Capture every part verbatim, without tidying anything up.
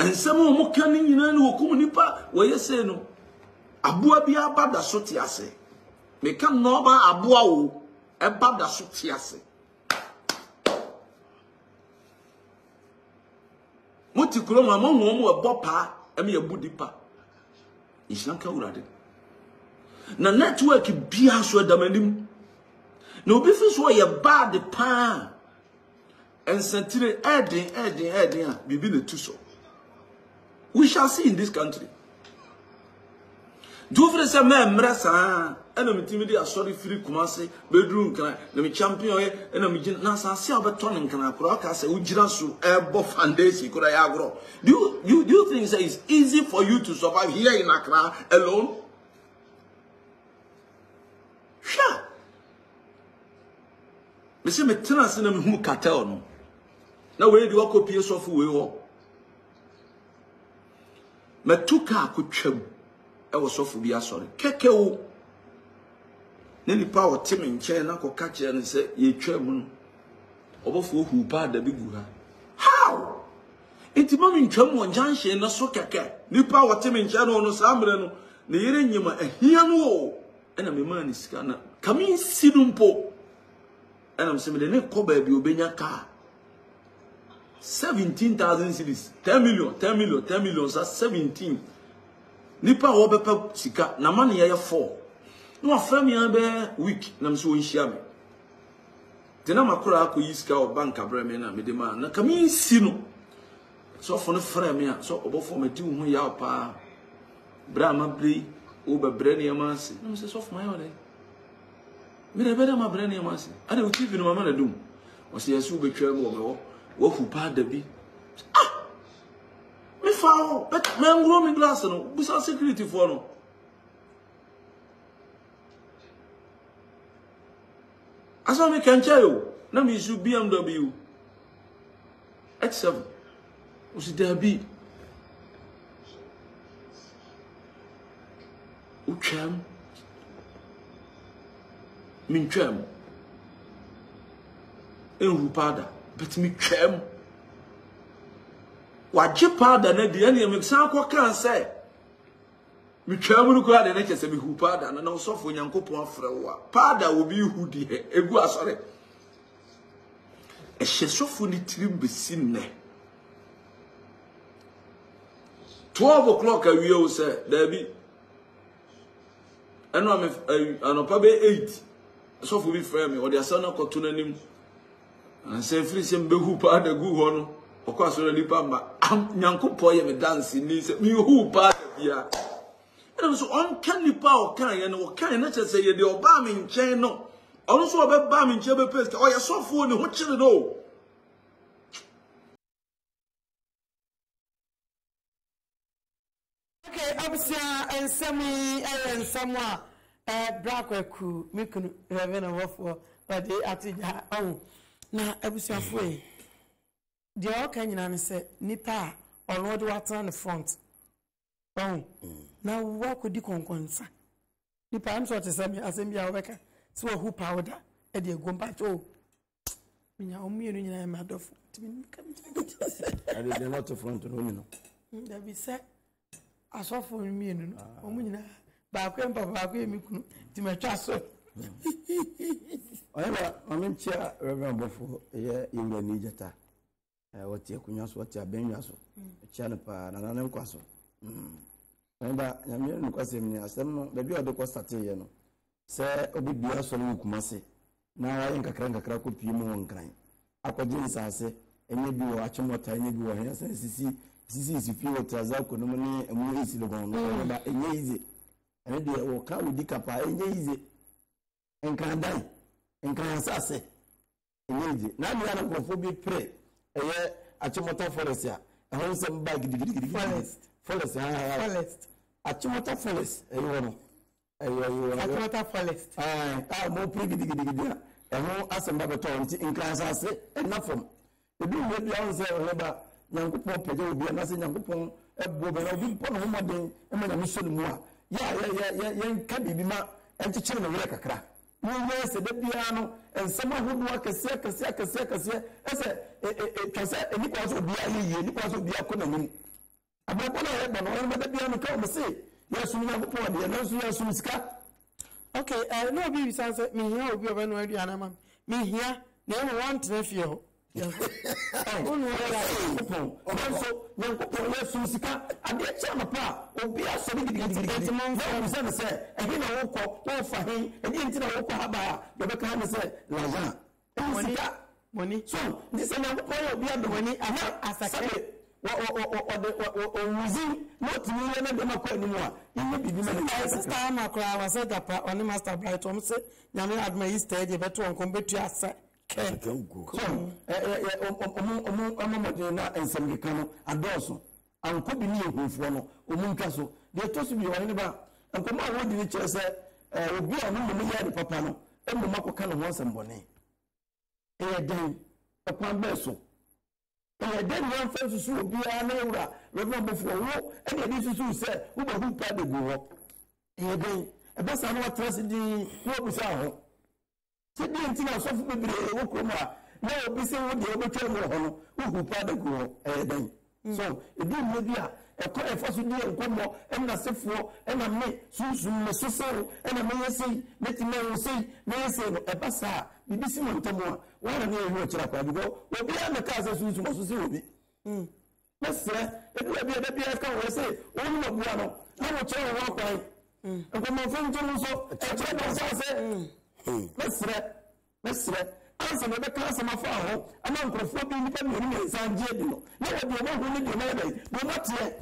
and some more canning in any communipa where you say no. Abua be about the sotiase. Me come no ba abua about the sotiase. Motikuloma among one more bopa, and me a budipa. Islanka urade. Na network be as well damanim. No before so you bad the pan. And sentire adding, adding, adding, be the two so. We shall see in this country. Do for the man, Mrasa, and I'm timid, sorry, free Kumasi, bedroom, can I, let me champion, and I'm Nasa, Salvaton, and can I crack as a Ujirasu, Airbo Fandesi, could I agro? Do you, you, do you think it's easy for you to survive here in Accra alone? Sure. Monsieur Metena Sinam who cartel. Now, where do you copy yourself? We all Metuka could chum. I was so for be sorry. Kekeo Nelly Power Tim in China could catch and say, ye chairman over for who bad the big guy. How? It's mommy chum one junction, no so keke. New Power Tim in China no Sambrano, the Yerenima, a hiano, and a man is scanner. Come in, Sidumpo. And I'm saying the name Kobe Biobenya car. Seventeen thousand cities, ten million, ten million, ten million, that's seventeen. Nipa obepe sika na mani ya four. No afami abe week na mso onhia me. Tena makura akọ yiska o bank abrame na me de ma na kami si no. So for no frame me so obofo meti hu ya pa. Bra ma bre o bebre ne ma se. Na mse so for my ole. Me de bere ma bre ne ma se. Ade o T V no mama na dum. O se yesu betwa mo wo wo fu pa da bi. Ah! Me foul, but man grow me glass no. Busa security for no. Aso me can tell you. Na me issue B M W X seven. O si there be. O cham. Min cham. En rupada, but me cham. Waje pada na de ene me san kwa kan say me twam no kwa de na kese me hu pada na na osofo nyankopon afre wo pada wo bi hu di he egu asore e hesofo ni tirim besin ne twelve o'clock awie o say da bi eno am anopa be eight osofo bi frame me o de asana koto nanim an say free sem be hu pada gu ho no okwa so ni pamba nyankopon ye me dance ni se me hu pa bia e so on kan ni pa o kan ye no kan na che se ye de oba me nchen no ono so oba ba me nchen be paste o ye sofo ni ho chire no okay absia ensemi e ensamwa eh brakwaku mikunu reverend wofo but they atija oh na absia fo e the all can you say nipa or what water on the front. Oh, now what could you conquer? Nipa, I'm sort of saying, as in your worker, so who powder, and you go back to me, and I'm mad of I did not to front to women. There be said, I saw for me, but I can't papa to my trust. I'm in chair, Reverend Buffo, here in the Nijata. What you can what you are being as a channel and an unquasso. Remember, Yamin Quasim, as them, the view of the Costatino. Say, Obibia Solu Kumasi. Now I think a crank a crack of Pimo and crying. Aquajins, I say, and maybe watching what tiny go here, says, see, this is if you were Trazako, Nomani, and more easy to go on, but easy. And they will come with Dicapa, and easy. And can die, and can say, and easy. Now we are not going to pray. Eh, Achimota forest ya. A wholesome bag forest. Forest, forest. Achimota forest. Eh, you know. Achimota forest. Ah, ah, more pretty diggy. A whole assembly baton in class as enough from. The blue maybe I was there, remember, young pop, will be a nothing young pong, a bob, and I'll be pon home again, and when I miss you more. Yeah, yeah, yeah, yeah, young cabby be ma, and to channel like a crack. No, yes, the piano, and someone who work a second, second, second, as a Kasa, and it was be a year, it was be a economy. ababona ya bana wani madabiya no ka o mse ya sunu na ko de na so ya sunu sika. Okay, uh, no be sense me here obi oba no aduana ma me here na e want to feel oh no la ko also yan ko ya sunu sika ade cha ma pa obi aso bi gidi gidi mo mo se se e hi na wo ko wo fa hi e di ntina wo ko haba de be ka na se la ja money money so this na ko obi ado money aha asake o o o o o muzi not me na de makọ ni mo a ni bibi na sister ma kra wa se dapa oni master bright om se nyame adma yi stage be to onko betu asa ke so eh eh omo omo omo mo na ensem ke kanu adoso anko bi ni ehunfo no omo nka so de to so bi woni ba anko ma wo di ni kire se eh obi a no mo ya de papa no e mo makoka no ho nsem bone eh dan e kwan be so eh den wan fa susu obi a na ewura reverend bofo wo e de bi susu se wo ba hu pa de go wo eh den e ba sa no wa trust di wo bi sa ho se di ntina so fu bebre wo kromo a na obi se wo de obetwa mo ho no wo hu pa de go wo eh den so e di mo bi a e ko e fa su di enkomo e na sefo e na me susu me susu e na me yesi meti me yesi me yesi no e ba sa bibi si mo ntamo a wa na e hu kira kwa bigo obi a me ka sa susu mo susu obi mm mesre e bi bi da bi ka wo se wo no bua no na wo kira wo kwa mm ko mo fo ntomo so e kira do sa se mm mesre mesre ansa na be ka sa ma fa ho ama nkrofo bi ni pa mi ni sa nje bi no na wo bi mo hu ni bi na dai bo ma tie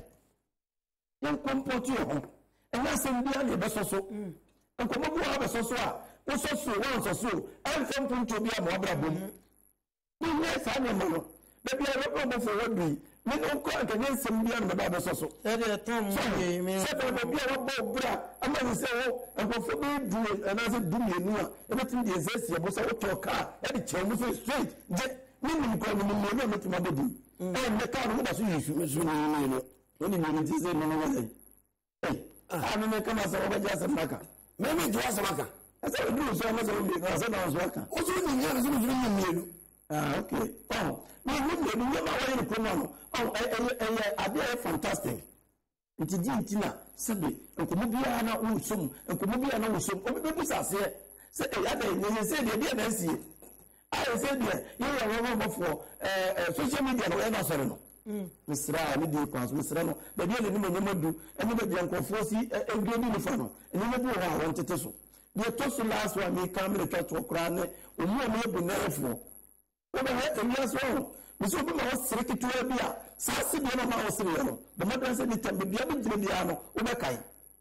yan kompotu ho e na se mbia ni be so so mm ko mo bua be so so a wo so so wo so so an fam punto bi a mo abra bom ni ne sa na mo no be bi a ro mo fo wo bi ni no ko an kan se mbia no ba be so so e de tom ye me se ko bi a ro bo bra ama ni se wo en ko fo bi du na se du mi nu a e betim de se se bo so wo to ka e de che mo so straight je ni ni ko ni mo no metim abodi e me ka no ba so yisu me so ni ni no ni ni ti se no no wa eh ah me ka ma so ba ja se maka me me jo sa maka asa we do so ma so bi na se na so maka o so ni ni so ni ni ni ah okay oh me ni ni ni ma wa ni ko no oh eh eh ade eh fantastic nti di ntina sebe enkomo bia na wo som enkomo bia na wo som o bi bi sase se e ya da ni se de bia na sie ai se de ye ya wo mo fo eh social media no e na sore no mm misra ni di kwa misra no da bia ni mo nyemodu eni be bia nkofo si e bi ni fa no eni mo bu wa won tete so de to so last one me camera ka to kra ne o mu mo bu na efo o ba he emi aso miso bi ma wo sere ketewa bi a saasi bi na ma wo sere no the matter say ni tambe bia bi gire bia no wo be kai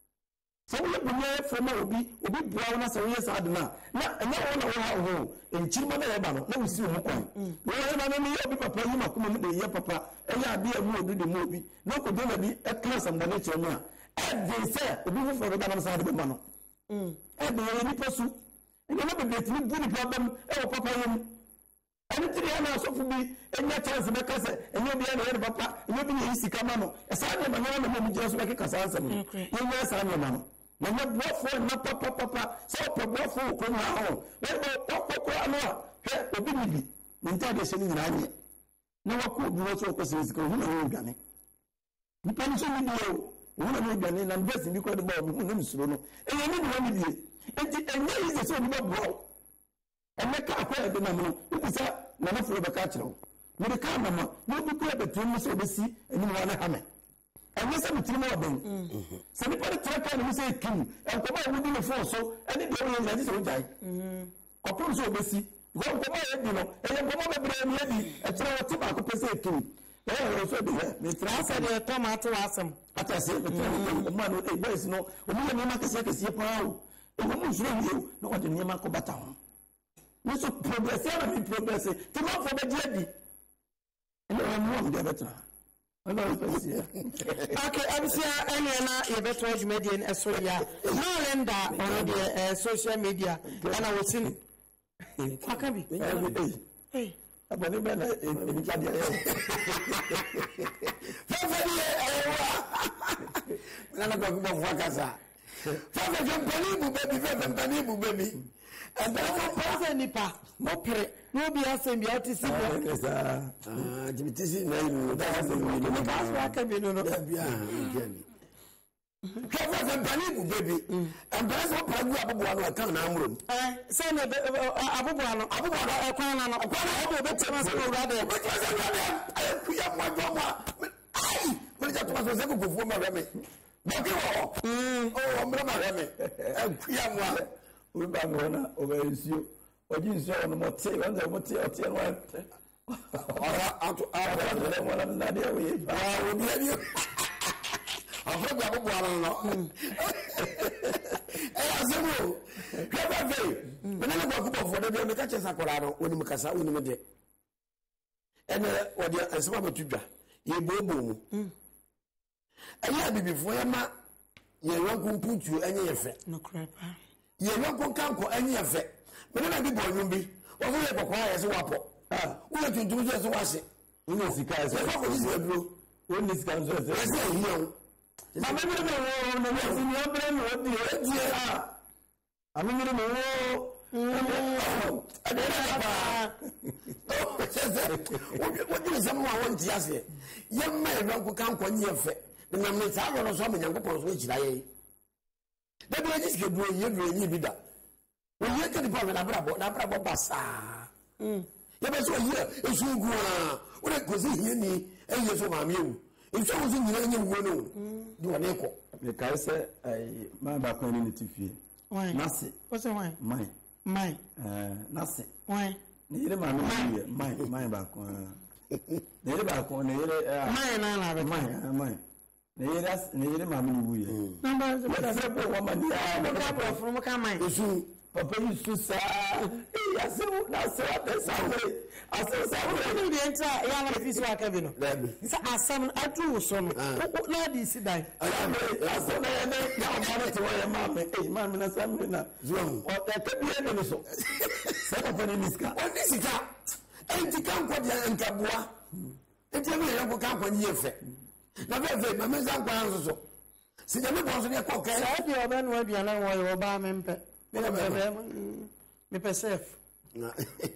so wo bu na efo ma obi obi bua na se wo yesa adna na enya wo na wo ha ho enchirima na ye ba no na wo si wo kwan wo ye na ni obi papa yi ma kuma mu de ye papa enya ade amu obi de mu obi na ko de na bi e class am da ne chemu a e de se obi wo fo da na sa de be ma no mm e de ye ni posu enya na be de tini bu ni problem e wo papa yem ani tiri ana so fu bi enya chance be kase enya bi ana ye papa enya bi ye sika ma no e sa de ma na na mu je so be kasa ansa no enya sa na ma no na na bofo na papa papa so papa bofo ko na ho we bo kokko anu a he obi ni bi nta de se ni na anye na wako bi wo so ko se sika hu na wo gane ni pa ni so ni o hu na wo gane na mbesi bi ko de ba hu na misuro no e ye ni ni wo ni bi enti enye yi se so ni ba bro emeka akwa de na mo ubisa na na furo beka kire wo de ka mama wo bi ko be tun so be si eni wa na hame enye se mitiri mo ben se ni pare traka ni se kim en ko ba wo di no fo so eni de wo ye na di so jai mhm ko pon so be si ko ko ba ye di no enye ko ba be bre ni di e kire wo ti ba ko pe se kim eh wo so de me trasa de tomato asem ata se be o ma no e boys no o mo ni ma kese kese pa o e mo mo juro ni no o de ni ma ko bata ho we so progress ya na progress ti ma fo be dia di ene o mo am de betra ana o pe si okay abisia ene na ye betra jumedian esoria no lenda on the social media ana wo sin akabi eh abani be na e bi jadi e fa fa ni e wa na na ko mo fa kasa fa fa je bani bu baby fa fa bani bu baby and then for person nipa mo pere no be asem bi atisi bi esa ah jibitisi na yi da asem no bi ka so aka bi no no da bia ngeni kafa kan pani bu baby and that's what pragu abubuwa no kan na amuro eh say na abubuwa no abubuwa no ekwan na no ekwan na obo betema so no rade betema so rade ay kuya mo mo ai mo ja to so se ko fufu ma reme boki wo mm oh mo ma reme ay kuya mo o ba no na o ba nsio o ji nsio no mo te o nze mo te o te no ora ato ara na mo na na de we ba o bi abi afọ gba bo ara no eh azemo kaba ve me na gba kubo fo de me ka che sakora no oni mukasa oni me de ene odi asema batudwa ye bobo mu aya bibifo ya ma ye wanku mputu enye ye fe no crepa ye wanku kanko enye ye fe me na bi bonwum bi wo fo ye kokwa ye se wapo ah wo ye tuntum se se wase ni sika se esa ko ni se duro wo ni sika nso esa se hiyo mama mi no wo no mo ni obere no odi edi ah ami mi no wo adena ba o se wo di se mo awon ti ase ye ma e wanku kanko enye ye fe na me sa ro so me nyankopon so ejira ye da bi ji sike duro ye duro ye bi da wo ye ke di pa na bra bo na bra bo basa mm ye be so ye esu gu a wo de ko si ye ni e ye so ma mi ewu e so wo si nyina nye wo no di wo ne ko me ka se ai ma ba ko ni tifie why nase o se why mai mai eh nase why ni ire ma mi mai mai ba ko ni ire ba ko ni ire mai na na be mai mai ni ire ni ire ma mi wuye number so da se ko wa ma ni a mo ka pro from ka mai esu papa yi su sa eh ase na se wa be sa we ase sa we ni de entra ya na fi so aka bi no da bi sa asam atu so no na di si dai aya me ase na ya ne ya ma na te wa ya ma me eh ma mi na sa mi na zo o ta ke bi ne so se ko fa ni niska o ni sika enti kanko dia enkaboa enti me ye ko kanko ni efe na be fe ma me san kwa nso so si je me bo so ne ko ke sa di oba no bia na wo yo ba me mpe me me pe sef na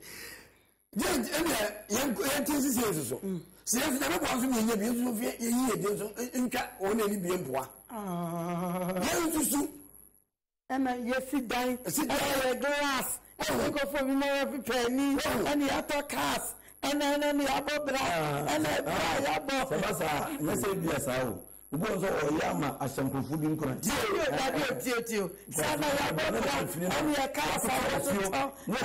je ene yen yen tin si si so si ye fi na me bo so me ye bi so fi ye yi de so ntwa o na ni bi empoa ah ye nsusu ena ye fi dai Si dan. e glass e ko fo mi mo fi penny ena ya to cars ena ena ni abobra ena bra ya bo se ba sa ne se bi asa o ubo so o ya ma ashankofu bi nkura ti o da bi o ti o ti o sana ya bobra ena ya cars a so to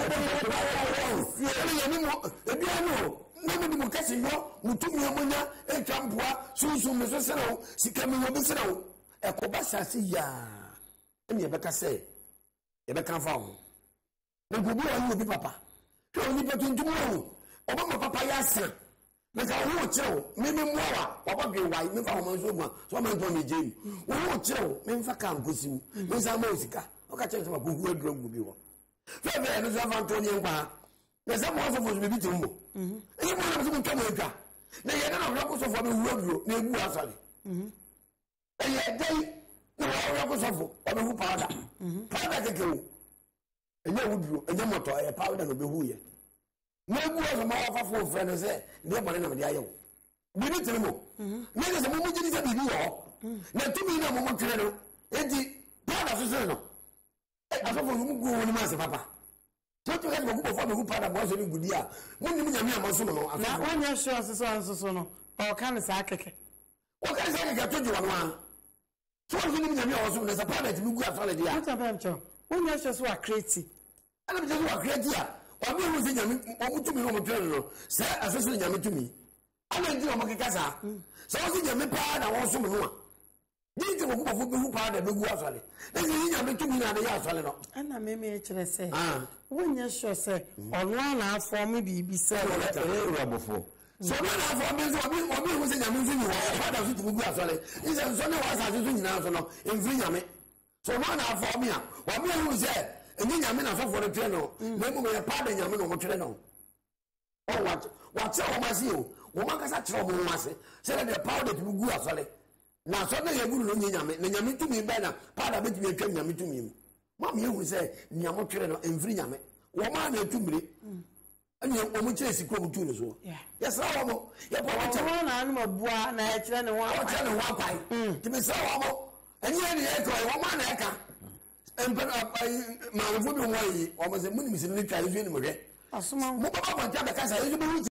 ene ye ni mo ebi ano na me mo kase yo mutumi amonya etwa mpoa sunsun me so seraw sika me yo be seraw e ko ba sase ya ene ye beka se ye beka fa ho na gugu wa ni papa to ni petu ntumu ho oba mo papa ya se na ka ho kyerew me me moa wa oba gwe wai me fa ho so gwa so ma nto me jeni wo ho kyerew me mfa ka nkosi mu me sa ma osika o ka kyerew so ma gugu aduro gubi wo fe fe no so fa nto ni nkwa na sa mo so fo so bi timbo mhm e mo na so mo nto mo etwa na ye na na ko so fo be wuaduro na egu asale mhm e ye dai na wa ko so fo o be hu powder mhm powder kekewo enye wuduro enye moto e powder no be hu ye na egu so ma wa fo fo no se de mo na me de ayewo bi ni timo mhm na se mo mo jini se bi wo na tumi na mo mo twere no enti powder so so no e asofo mu gu woni ma se papa so to get mo ku fo me hu powder mo so ni gudi a mo ni mo nyame amaso no na asofo wonya sure so so so no o kan sa keke o ka se ke to ju wanu so so ni mo nyame amaso no se powder ti gu asole dia what about you wonya sure so a create ana bi so wa create a o bi hu se nyame o mutumi no mo twere no se asoso ni nyame tumi ana ndi o mo keka sa so o se nyame pa na wo so mo no a ni ti mo ku fo be hu powder be gu asole na se ni nyame tumi na de ya asole no ana me me kire se ah wonya sure se online na form bi bi se e urabofo so na na fo be so obi obi hu se nyame nso ni wo powder so ti gu asole ni se so ne wa sa so nyina so no emfiri nyame so na na fo me a obi hu se enyi nyame na so fo no twere no na mu me powder nyame no mo twere no o what what o ma si o wo ma ka sa twere o mo ma se se na the powder ti gu asole na so na ye guru no nyame na nyame tumi ba na powder be ti atwa nyame tumi mu ma me hu se nyame twere no emfiri nyame wo ma na etumire ɛne ɔmo kyerɛ sikro mu tu ne so yɛsra wɔ mo yɛbɔ mo kyɛ ɔmo na anum abua na ɛkyerɛ ne ho ɔkyerɛ ne ho akwan nti mesra wɔ mo ɛnyɛ ne yɛka wɔn a na ɛka mpɛ maamefo bi ho ayi ɔmo sɛ munim si ne twa yɛhwɛ ne mehwɛ asoma mo bɛba bɔnta bɛka sa yɛhwɛ